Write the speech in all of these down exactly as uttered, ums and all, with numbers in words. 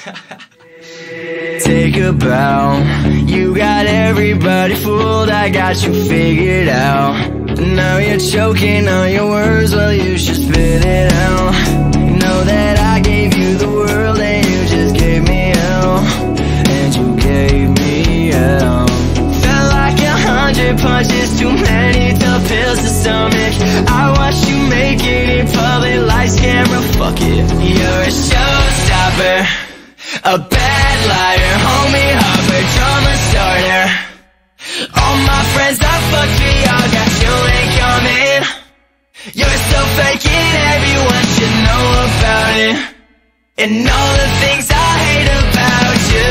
Take a bow. You got everybody fooled, I got you figured out. Now you're choking on your words, well you should spit it out. You know that I gave you the world and you just gave me hell. And you gave me hell. Felt like a hundred punches, too many tough pills to stomach. I watched you make it in public, lights, camera, fuck it. You're a showstopper, a bad liar, homie hopper, drama starter. All my friends are fucked, we all got you ain't coming. You're so fake it, everyone should know about it. And all the things I hate about you,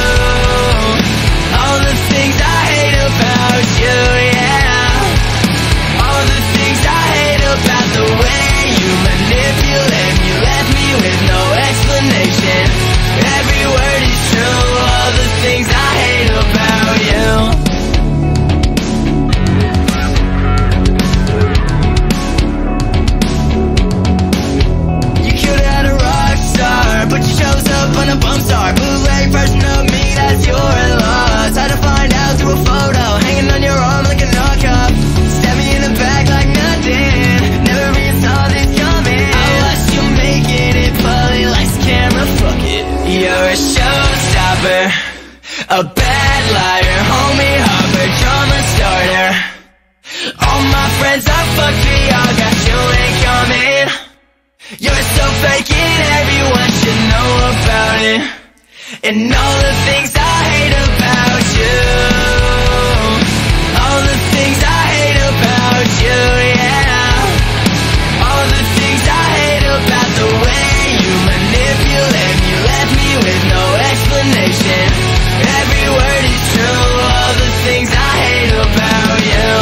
all the things I hate about you, yeah. All the things I hate about the way you manipulate me, left me with no explanation. Every word is true, all the things I hate about you. You could've had a rock star, but you chose up on a bump star. Bootleg version of me, that's your loss. Had to find out through a photo, hanging on your arm like a knockoff. Stab me in the back like nothing, never even saw this coming. I watched you making it public, lights, camera, fuck it. You're a showstopper, a bad liar, homie hopper, drama starter. All my friends are fucked, we all got you ain't coming. You're so fake it, everyone should know about it. And all the things I hate about you, all the things I hate about you, yeah. All the things I hate about the way you manipulate me, left me with no explanation. Every word is true, all the things I hate about you.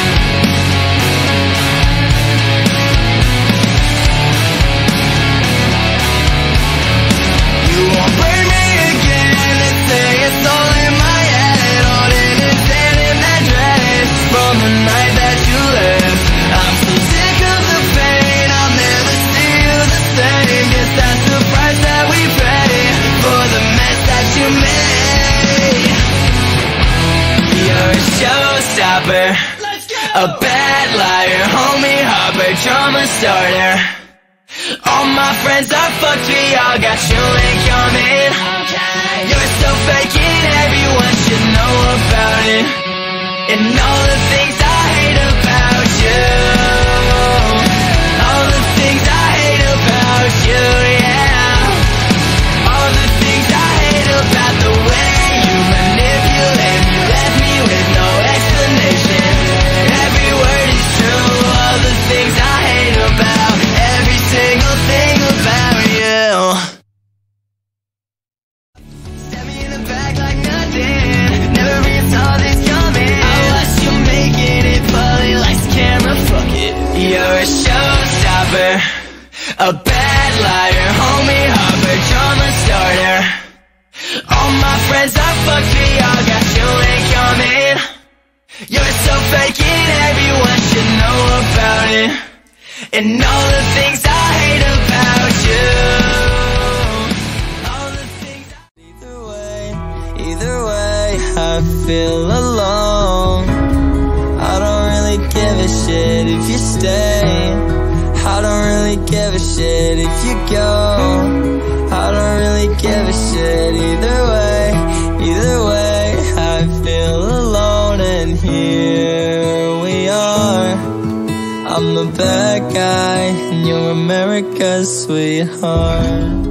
You won't blame me again, they say it's all in my head. All in his head in that dress from the night that you left. I'm so sick of the pain, I'll never see you the same. Guess that's the price that we pay for the mess that you made. You're a showstopper, a bad liar, homie hopper, drama starter. All my friends are fucked, we all got you ain't coming. You're so fake it, everyone should know about it. And all the things I hate about you, all the things I hate about you, yeah. All the things I hate about the way you manipulate me, left me with no explanation. Every word is true, all the things I hate about every single thing about you. Stab me in the back like nothing, never even saw this coming. I watched you making it public, lights, camera, fuck it. You're a showstopper, a bad liar, homie hopper, drama starter. All my friends are fucked, we all got you ain't coming. You're so fake it, everyone should know about it. And all the things I hate about you, all the things I... Either way, either way, I feel alone. I don't really give a shit if you stay, I don't really give a shit if you go. I don't really give a shit either way, either way. I feel alone and here we are. I'm the bad guy and you're America's sweetheart.